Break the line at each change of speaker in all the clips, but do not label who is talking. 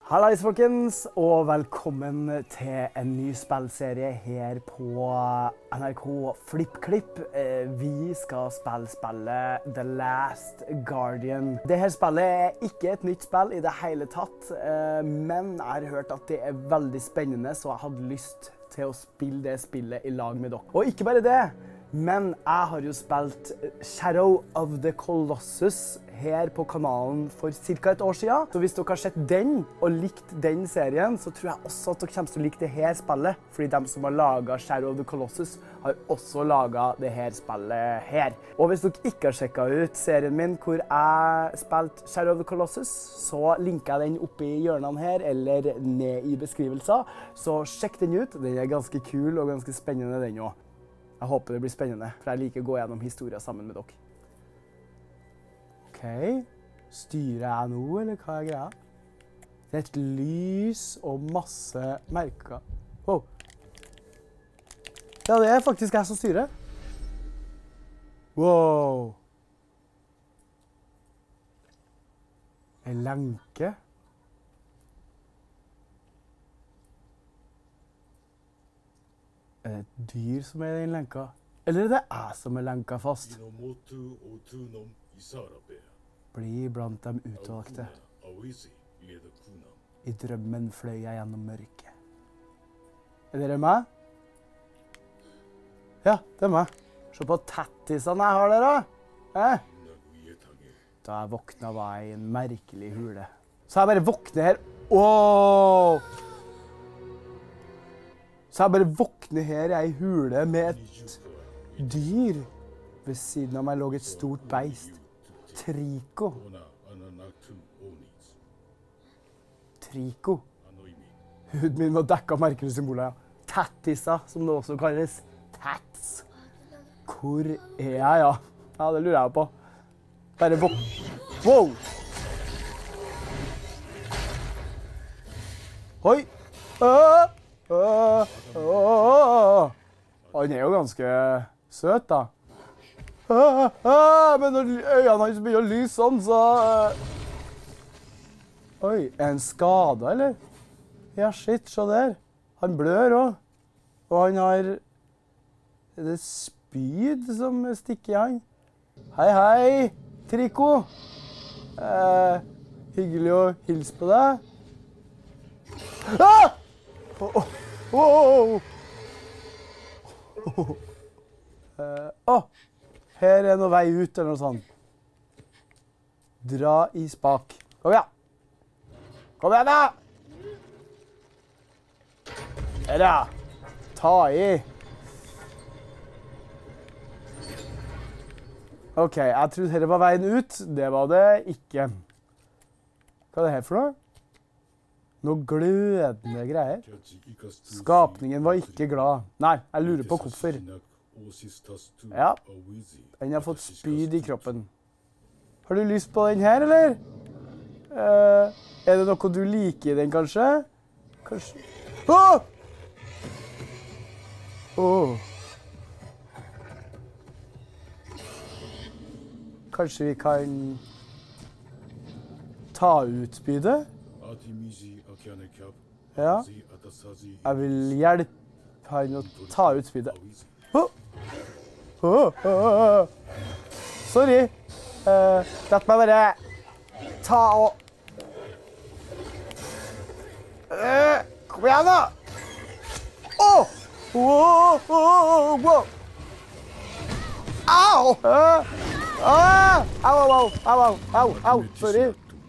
Hallais folkens, og velkommen til en ny spillserie her på NRK FlippKlipp. Vi skal spille spillet The Last Guardian. Dette spillet er ikke et nytt spill i det hele tatt, men jeg har hørt at det er veldig spennende, så jeg hadde lyst til å spille det spillet i lag med dere. Og ikke bare det, men jeg har jo spilt Shadow of the Colossus her på kanalen for ca. et år siden. Så hvis dere har sett den og likt den serien, så tror jeg også at dere kommer til å like det her spillet. Fordi de som har laget Shadow of the Colossus har også laget det her spillet her. Og hvis dere ikke har sjekket ut serien min hvor jeg spilte Shadow of the Colossus, så linker jeg den oppe i hjørnene her eller ned i beskrivelsen. Så sjekk den ut. Den er ganske kul og ganske spennende den også. Jeg håper det blir spennende, for jeg liker å gå gjennom historier sammen med dere. Ok, styrer jeg nå, eller hva er greia? Det er et lys og masse merker. Wow. Ja, det er faktisk jeg som styrer. Wow. En lenke. Er det et dyr som er i den lenka? Eller er det jeg som er lenka fast? Bli blant dem utvalgte. I drømmen fløy jeg gjennom mørket. Er dere meg? Ja, det er meg. Se på tattisene jeg har der da. Da jeg våkna var jeg i en merkelig hule. Så jeg bare våkner her. Åh! Så jeg bare våkner her i en hule med et dyr. Ved siden av meg lå et stort beist. Trico. Trico. Huden min var dekket av merkelige symboler. Tattisa, som det også kalles. Tats. Hvor er jeg, ja? Ja, det lurer jeg på. Bare Wow! Oi! Han er jo ganske søt, da. Men når øynene hans begynner å lyse sånn, så... Oi, er han skadet, eller? Ja, shit, se der. Han blør også. Og han har... Er det spyd som stikker i han? Hei, hei, Trico. Hyggelig å hilse på deg. Her er noe vei ut, eller noe sånt. Dra i spak. Kom igjen! Kom igjen, da! Her, ja. Ta i. Ok, jeg trodde dette var veien ut. Det var det ikke. Hva er det her for noe? Noe glødende greier. Skapningen var ikke glad. Nei, jeg lurer på hvorfor. Ja, den har fått spyd i kroppen. Har du lyst på den her, eller? Er det noe du liker i den, kanskje? Kanskje... Åh! Åh! Kanskje vi kan ta ut spydet? Ja, jeg vil hjelpe han å ta ut spydet. Sorry. La meg bare ta og... Kom igjen da! Au! Au, sorry.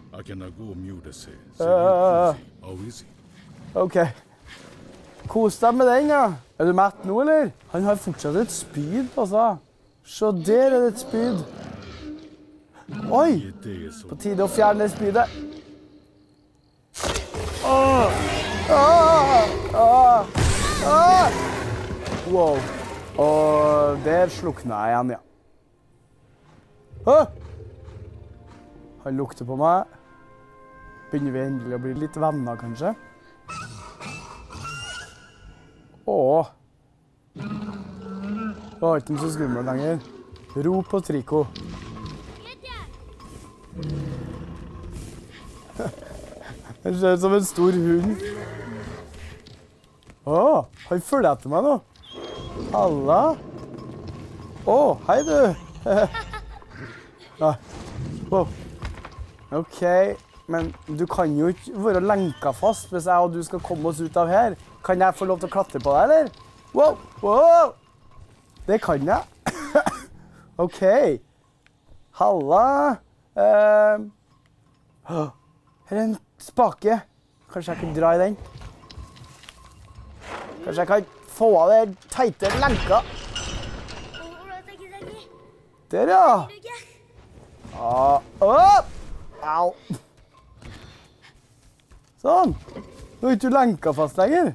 Ok. Kos deg med den, ja. Er du mett nå, eller? Han har fortsatt et spyd på seg. Se, der er det et spyd. Oi! På tide å fjerne det spydet. Wow. Og der slukna jeg igjen, ja. Han lukter på meg. Begynner vi endelig å bli litt venner, kanskje? Åh. Det var ikke så skummel lenger. Ro på Trico. Han ser ut som en stor hund. Han følger etter meg nå. Halla. Hei du. Wow. Ok, men du kan jo ikke være lenket fast hvis jeg og du skal komme oss ut av her. Kan jeg få lov til å klatre på deg, eller? Wow. Det kan jeg. Ok. Halla. Her er en spake. Kanskje jeg kan dra i den? Kanskje jeg kan få av det teite lenka? Der, ja. Au. Sånn. Nå er ikke du lenka fast lenger.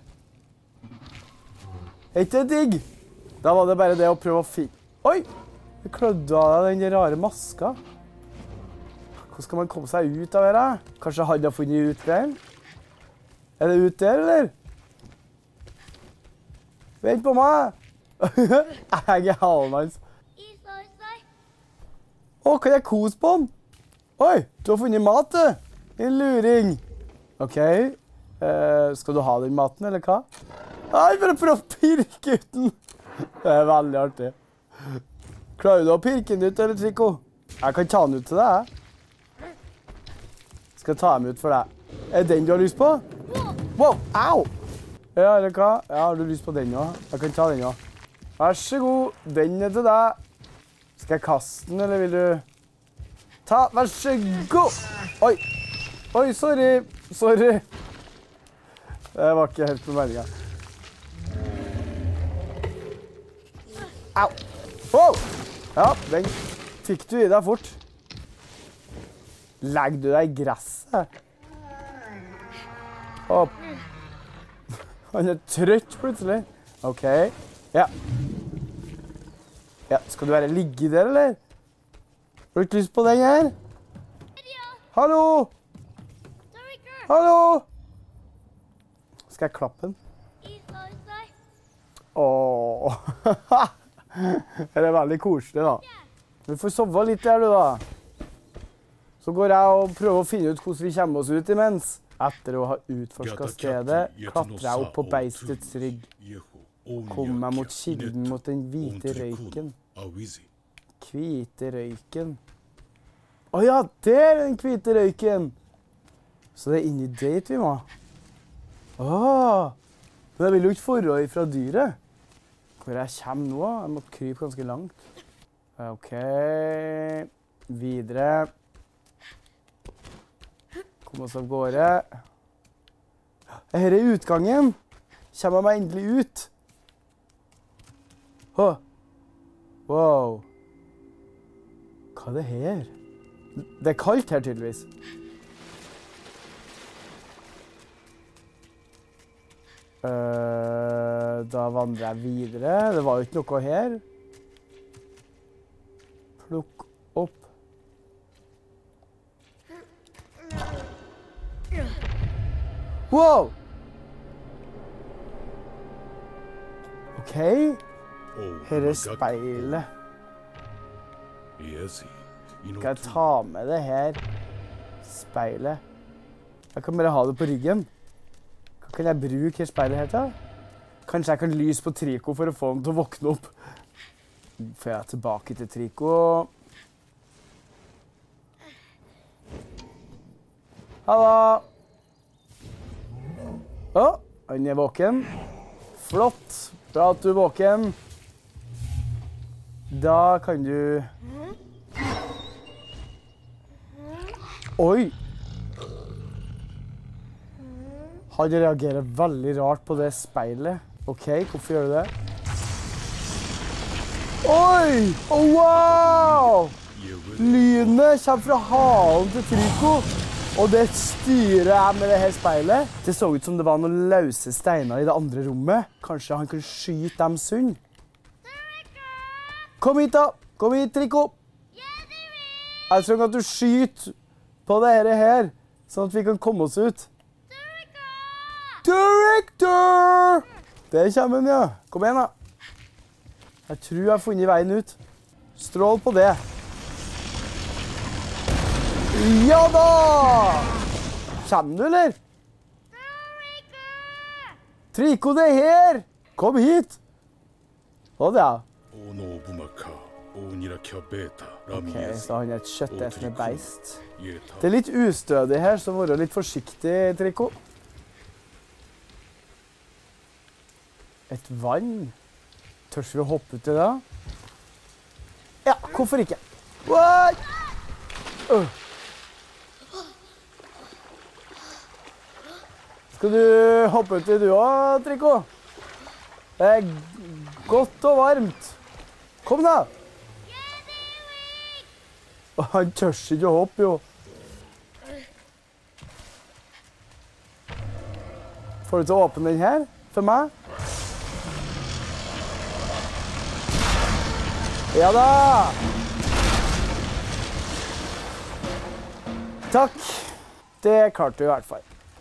Er ikke det digg? Da var det bare det å prøve å finne... Oi! Du klødde av deg den rare maska. Hvordan skal man komme seg ut av her, da? Kanskje han har funnet ut der? Er det ut der, eller? Vent på meg! Jeg er halen hans. Kan jeg kose på den? Oi, du har funnet mat, du. En luring. Ok. Skal du ha den maten, eller hva? Nei, bare prøv å pirke ut den. Det er veldig artig. Klarer du å pirke den ut, eller, Trico? Jeg kan ta den ut til deg. Skal jeg ta den ut for deg. Er det den du har lyst på? Wow, au! Ja, eller hva? Ja, har du lyst på den også? Jeg kan ta den også. Vær så god, den er til deg. Skal jeg kaste den, eller vil du... Ta, vær så god! Oi, sorry. Det var ikke helt på meningen. Au! Wow! Ja, den fikk du i deg fort. Legger du deg i gresset? Han er trøtt plutselig. Ok, ja. Ja, skal du bare ligge der, eller? Har du ikke lyst på den her? Hallo! Hallo! Skal jeg klappe den? Det er veldig koselig, da. Vi får sove litt der, du, da. Så går jeg og prøver å finne ut hvordan vi kommer oss ut imens. Etter å ha utforsket stedet, klatrer jeg opp på beistets rygg. Kommer meg mot kilden mot den hvite røyken. Hvite røyken. Ja, der er den hvite røyken! Så det er inni dit vi må. Men jeg vil jo ikke forrøre fra dyret. Hvor jeg kommer nå? Jeg må krype ganske langt. Ok. Videre. Kom oss av gårde. Her er utgangen. Kommer jeg meg endelig ut? Wow. Hva er det her? Det er kaldt her, tydeligvis. Da vandrer jeg videre. Det var jo ikke noe her. Plukk opp. Wow! Ok. Her er speilet. Skal jeg ta med det her speilet? Jeg kan bare ha det på ryggen. Hva kan jeg bruke her speilet her til? Kanskje jeg kan lyse på Trico for å få den til å våkne opp. Får jeg tilbake til Trico. Hallo! Han er våken. Flott. Bra at du er våken. Da kan du... Oi! Han reagerer veldig rart på det speilet. Ok, hvorfor gjør du det? Oi! Wow! Lynet kommer fra halen til Trico. Og det styrer jeg med det her speilet. Det så ut som det var noen løse steiner i det andre rommet. Kanskje han kan skyte dem sund? Kom hit da! Kom hit, Trico! Jeg trenger at du skyter på det her, sånn at vi kan komme oss ut. Director! Der kommer han, ja. Kom igjen, da. Jeg tror jeg har funnet veien ut. Strål på det. Ja da! Kjenner du, eller? Trico, det er her! Kom hit! Å, det er. Ok, så han er et kjøttetende beist. Det er litt ustødig her, så vær litt forsiktig, Trico. Et vann. Tørs vi å hoppe ut i det? Ja, hvorfor ikke? What? Skal du hoppe ut i du også, Trico? Det er godt og varmt. Kom da! Han tørs ikke å hoppe, jo. Får du til å åpne den her for meg? Ja da! Takk. Det klarte du i hvert fall.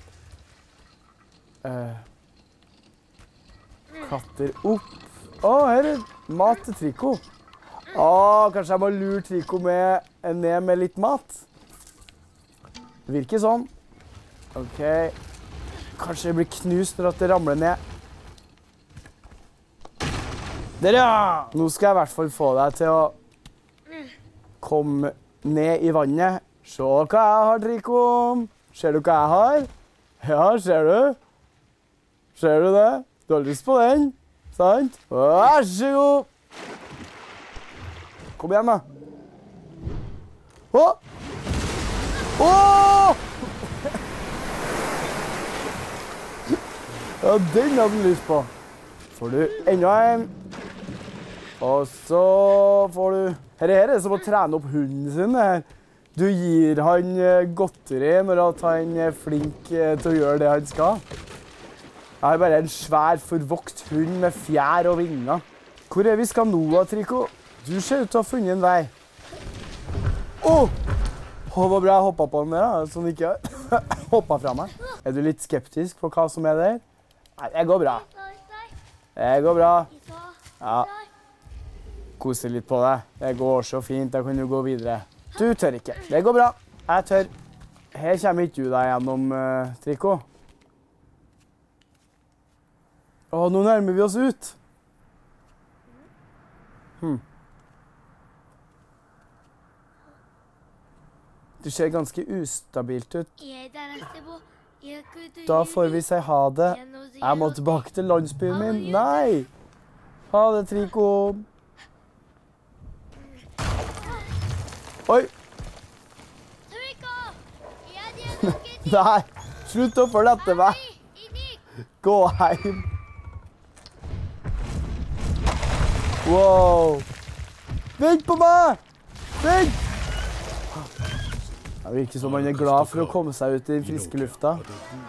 Klatre opp. Å, her er mat til Trico. Å, kanskje jeg må lure Trico ned med litt mat. Det virker sånn. Ok. Kanskje det blir knust når det ramler ned. Der, ja! Nå skal jeg i hvert fall få deg til å komme ned i vannet. Se hva jeg har, Trico. Ser du hva jeg har? Ja, ser du? Ser du det? Du har lyst på den, sant? Vær så god! Kom igjen, da. Åh! Åh! Ja, den hadde du lyst på. Får du enda en. Og så får du... Her er det som å trene opp hunden sin, det her. Du gir han godteri når han er flink til å gjøre det han skal. Jeg har bare en svær, forvokst hund med fjær og vinger. Hvor er vi skal nå, Trico? Du ser ut til å ha funnet en vei. Åh! Det var bra jeg hoppet på den der, da, sånn ikke jeg hoppet fra meg. Er du litt skeptisk på hva som er der? Nei, det går bra. Det går bra. Ja. Kose litt på deg. Det går så fint, da kan du gå videre. Du tør ikke. Det går bra. Jeg tør. Her kommer ikke du deg gjennom, Trico. Å, nå nærmer vi oss ut. Du ser ganske ustabilt ut. Da får vi si ha det. Jeg må tilbake til landsbyen min. Nei! Ha det, Trico. Oi! Nei, slutt å følge etter meg. Gå hjem. Wow. Vent på meg! Vent! Det virker som han er glad for å komme seg ut i den friske lufta.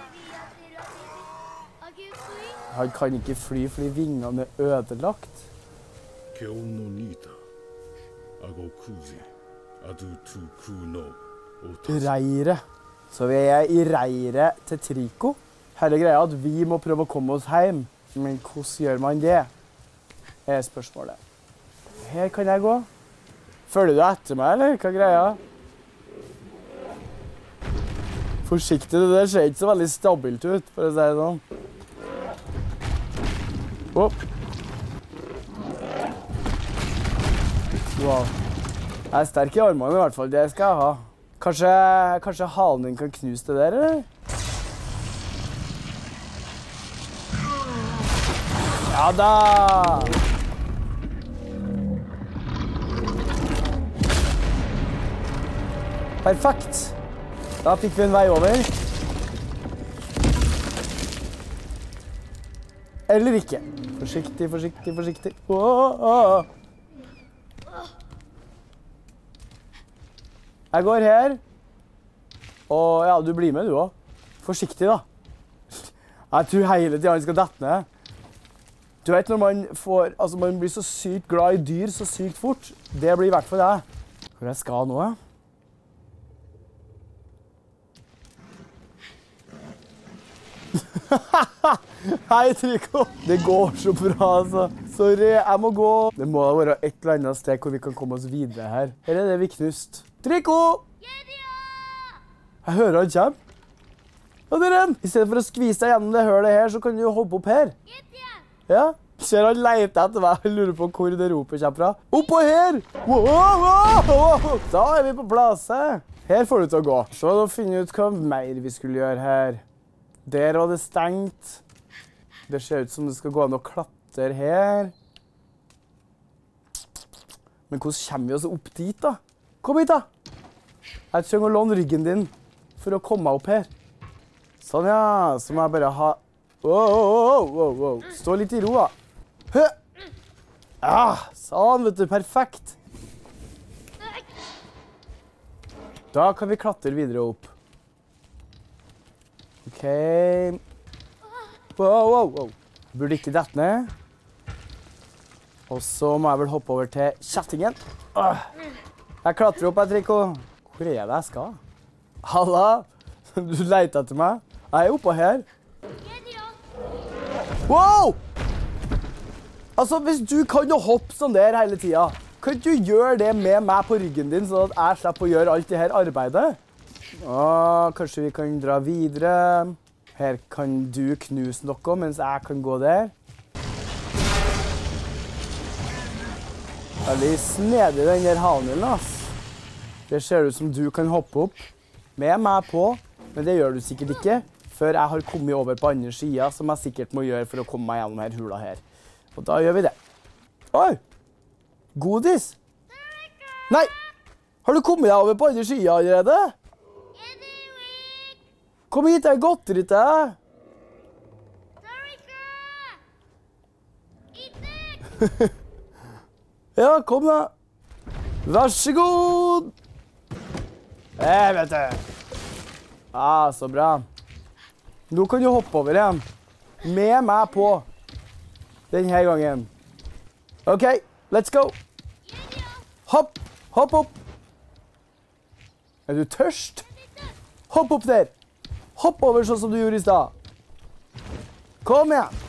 Han kan ikke fly fordi vingene er ødelagt. Reiret. Så vi er i reiret til Trico. Hele greia er at vi må prøve å komme oss hjem. Men hvordan gjør man det? Det er spørsmålet. Her kan jeg gå. Følger du etter meg, eller? Hva er greia? Forsiktig, det der ser ikke så veldig stabilt ut, for å si det sånn. Opp. Wow. Jeg er sterk i armene i hvert fall, det skal jeg ha. Kanskje halen din kan knuse det der, eller? Ja da! Perfekt! Da fikk vi en vei over. Eller ikke. Forsiktig, forsiktig, forsiktig. Jeg går her. Og ja, du blir med du også. Forsiktig da. Jeg tror hele tiden han skal dette ned. Du vet når man blir så sykt glad i dyr så sykt fort. Det blir i hvert fall det. Hvor jeg skal nå, ja? Hei, Trico. Det går så bra, altså. Sorry, jeg må gå. Det må da være et eller annet sted hvor vi kan komme oss videre her. Her er det vi knust. Trico! Jeg hører han kommer. Og dere, i stedet for å skvise deg gjennom det hølet her, så kan du hoppe opp her. Ja, ser han leter etter meg, jeg lurer på hvor det ropet kommer fra. Oppå her! Wow! Da er vi på plass, Her får du til å gå. Så da finner vi ut hva mer vi skulle gjøre her. Der var det stengt. Det ser ut som det skal gå an å klatre her. Men hvordan kommer vi oss opp dit da? Kom hit da! Jeg trenger å låne ryggen din for å komme meg opp her. Sånn, ja. Så må jeg bare ha... Wow. Stå litt i ro, da. Hø! Sånn, vet du. Perfekt. Da kan vi klatre videre opp. OK. Wow. Burde ikke dette ned. Og så må jeg vel hoppe over til kjettingen. Jeg klatrer opp, Trikko. Hvor er det jeg skal? Halla! Du leter etter meg. Jeg er oppå her. Wow! Altså, hvis du kan jo hoppe sånn der hele tiden, kan du gjøre det med meg på ryggen din, sånn at jeg slipper å gjøre alt det her arbeidet? Kanskje vi kan dra videre. Her kan du knuse noe, mens jeg kan gå der. Veldig snedig den der havnen, ass. Det ser ut som du kan hoppe opp med meg på, men det gjør du sikkert ikke før jeg har kommet over på andre siden, som jeg sikkert må gjøre for å komme meg gjennom her hula her. Og da gjør vi det. Oi! Godis! Nei! Har du kommet deg over på andre siden allerede? Kom hit, jeg godter ikke deg. Ja, kom da. Vær så god. Vet du. Så bra. Nå kan du hoppe over igjen. Med meg på. Denne gangen. OK, let's go. Hopp, hopp opp. Er du tørst? Hopp opp der. Hopp over sånn som du gjorde i sted. Kom igjen.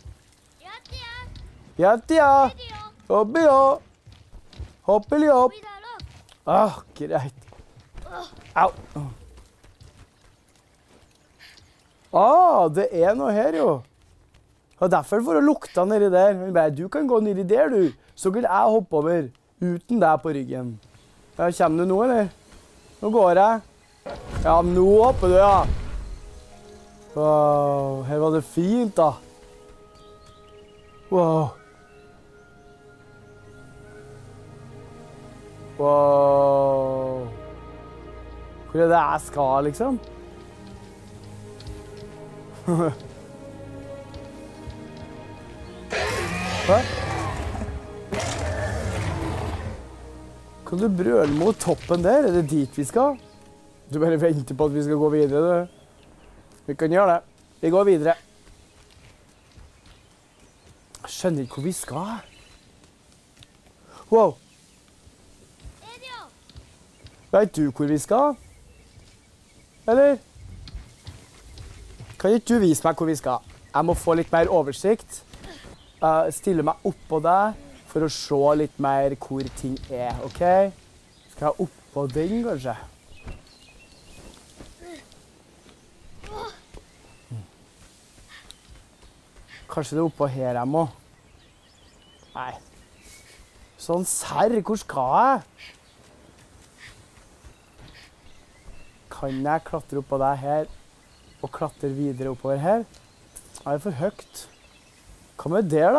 Ja. Hoppi opp. Hoppeli opp. Greit. Au. Det er noe her, jo. Og derfor får jeg lukta nedi der. Du kan gå nedi der, du. Så kan jeg hoppe over uten deg på ryggen. Ja, kommer du nå, eller? Nå går jeg. Ja, nå hopper du, ja. Wow, her var det fint, da. Wow. Hvor er det jeg skal, liksom? Hva? Kan du brøle mot toppen der? Er det dit vi skal? Du bare venter på at vi skal gå videre, du. Vi kan gjøre det. Vi går videre. Jeg skjønner ikke hvor vi skal. Wow. Vet du hvor vi skal? Eller? Kan ikke du vise meg hvor vi skal? Jeg må få litt mer oversikt. Stille meg oppå deg for å se litt mer hvor ting er, OK? Skal jeg oppå den, kanskje? Kanskje det er oppå her jeg må? Nei. Sånn serr, hvor skal jeg? Kan jeg klatre oppå deg her og klatre videre oppover her? Det er for høyt. Hva med der,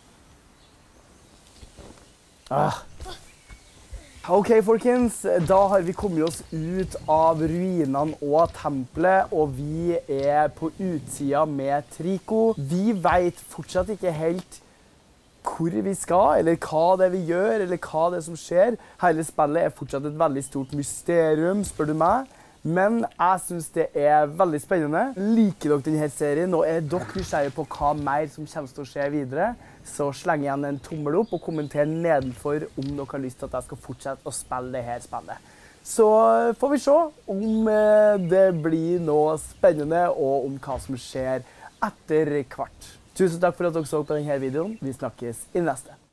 da? OK, folkens. Da har vi kommet oss ut av ruinene og tempelet, og vi er på utsiden med Trico. Vi vet fortsatt ikke helt hvor vi skal, eller hva det er vi gjør, eller hva det er som skjer. Hele spillet er fortsatt et veldig stort mysterium, spør du meg. Men jeg synes det er veldig spennende. Liker dere denne serien, og er dere nysgjerrige på hva mer som kommer til å skje videre, så sleng igjen en tommel opp og kommenter nedenfor om dere har lyst til at jeg skal fortsette å spille dette spillet. Så får vi se om det blir noe spennende, og om hva som skjer etter hvert. Tusen takk for at dere så på denne videoen. Vi snakkes i neste.